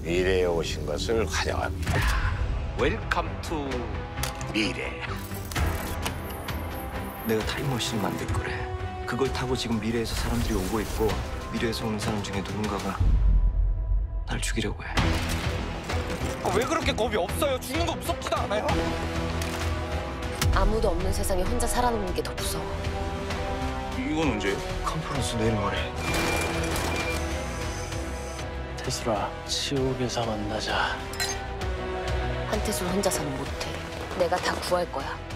미래에 오신 것을 환영합니다. 웰컴 투 미래. 내가 타임머신을 만들 거래. 그걸 타고 지금 미래에서 사람들이 오고 있고 미래에서 오는 사람 중에 누군가가 날 죽이려고 해. 왜 그렇게 겁이 없어요? 죽는 거 무섭지도 않아요? 아무도 없는 세상에 혼자 살아남는 게 더 무서워. 이건 언제예요? 컨퍼런스 내일 모레. 태술아, 지옥에서 만나자. 한태술 혼자서는 못해. 내가 다 구할 거야.